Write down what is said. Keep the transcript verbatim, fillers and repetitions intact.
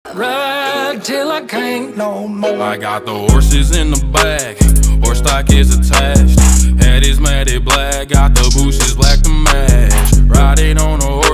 Ride till I can't no more. I got the horses in the back, horse stock is attached. Head is matted black, got the bushes black to match. Riding on a horse